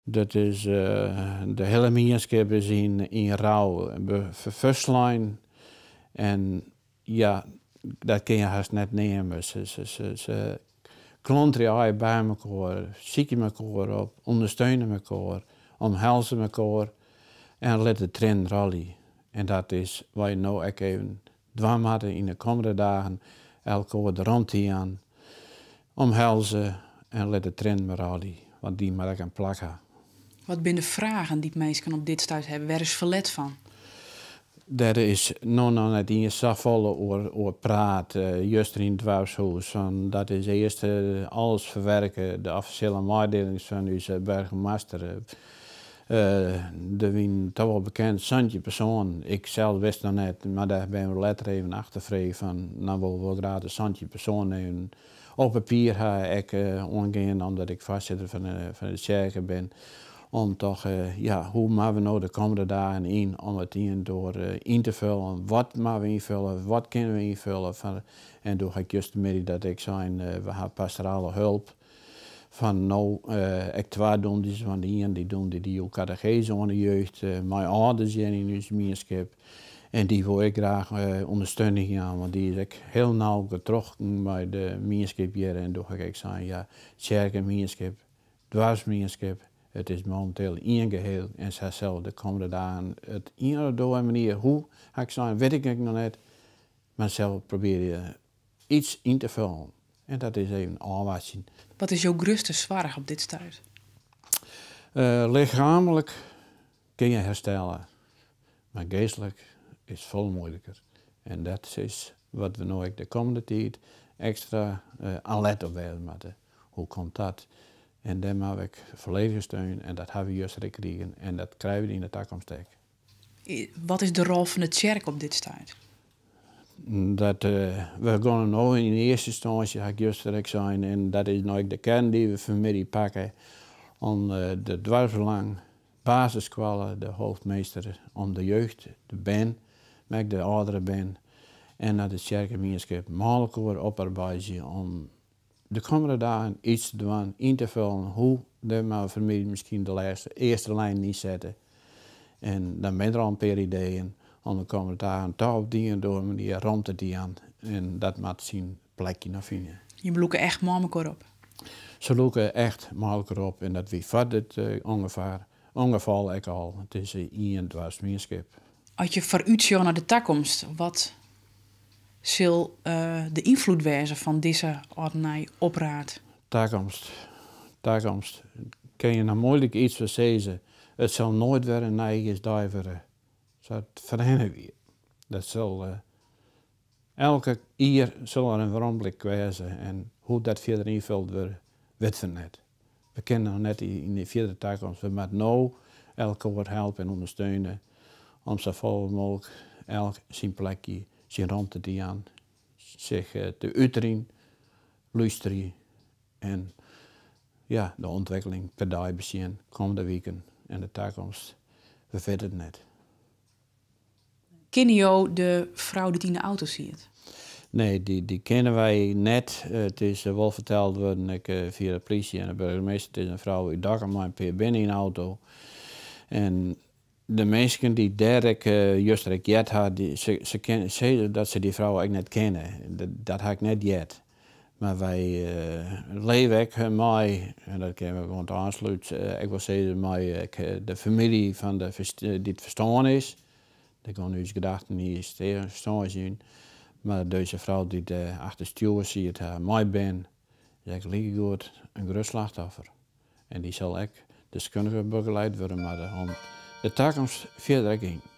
Dat is de hele gemeenschap is in rouw, verslijn. En ja, dat kun je haast net nemen. Ze klonteren bij elkaar, zieken elkaar op, ondersteunen elkaar, omhelzen elkaar en laten de trend rally. En dat is waar je nou ook even dwam hadden in de komende dagen, elkaar de rond aan, omhelzen en laten de trend maar rally. Want die maar ook een plak hebben. Wat zijn de vragen die mensen op dit stuit hebben? Waar is verlet van? Dat is nog net in je zoveel over praat, juist in het dwarshuis. Dat is eerst alles verwerken, de officiële mededelingen van onze burgemeester. Er zijn toch wel bekend, Santje persoon. Ik zelf wist nog net, maar daar ben we later even achtervreden van. Nou wil we graag de Santje persoon nemen. Op papier ga ik omgaan, omdat ik voorzitter van de cirkel ben. Om toch, hoe maken we nou de komende dagen in om het door in te vullen. Wat maken we invullen, wat kunnen we invullen. En toen ga ik juist de middag dat ik zei, we hebben pastorale hulp. Van nou, ik twee doen die van de een, die doen die ook catechese aan de jeugd. Mijn ouders zijn in ons gemeenschap. En die wil ik graag ondersteuning aan, want die is ik heel nauw getrokken bij de gemeenschap hier. En toen ga ik zeggen, ja, kerkengemeenschap, dwarsgemeenschap. Het is momenteel één geheel en zij zelf de komende dagen het een of andere manier, hoe ga ik zeggen, weet ik nog niet. Maar zelf probeer je iets in te vullen. En dat is even aanwijzing. Wat is jouw grootste zorg op dit stuit? Lichamelijk kun je herstellen, maar geestelijk is veel moeilijker. En dat is wat we nu de komende tijd extra alert op willen moeten. Hoe komt dat? En daar heb ik volledige steun en dat hebben we juist gekregen en dat krijgen we in de toekomst ook. Wat is de rol van de kerk op dit stuit? Dat we gaan nu in eerste instantie, heb ik juist gezegd, en dat is nou de kern die we vanmiddag pakken, om de dwarsbelang, basisscholen, de hoofdmeester, om de jeugd, de ben, met de oudere ben, en naar de kerkgemeenschap mogelijk oparbeiden om de komende dagen iets te doen, in te vullen, hoe de maar familie misschien de eerste lijn niet zetten. En dan ben er al een paar ideeën om de komende dagen toch op die door manier rond te dienen en dat moet zien plekje naar vinden. Je bloeken echt makkelijk op? Ze loeken echt makkelijk op en dat wie vat het ongeval ik al. Het is een dwarsgemeenschap. Als je vooruit naar de toekomst, wat zal de invloed wezen van deze ordnij opraad? Toekomst. Kun je nou moeilijk iets voor zeggen. Het zal nooit weer een eigen dag worden. Het veranderen weer. Dat zal elke jaar zal er een veranderlijk wezen en hoe dat verder invult wordt, weten we net. We kennen nog net in de vierde toekomst. We moeten nu elkaar helpen en ondersteunen om zo veel mogelijk elk zijn plekje, zijn rond te dienen, zich te uiten, luisteren en ja, de ontwikkeling per dag bezien, komende weken en de toekomst. We weten het net. Ken je de vrouw die in de auto ziet? Nee, die kennen wij net. Het is wel verteld worden via de politie en de burgemeester. Het is een vrouw die dag maar een paar binnen in de auto. En de mensen die daar juist jet had, ze dat ze die vrouw eigenlijk net kennen. Dat had ik net jet. Maar wij leven ook mee, en dat kunnen we gewoon aansluiten. Ik wil zeggen, de familie van die het verstaan is. Die gaan nu gedachten niet verstaan zien. Maar deze vrouw die achter het stuur ziet, mij ben, is eigenlijk goed een groot slachtoffer. En die zal ook deskundig begeleid worden, maar om de toekomst verder in.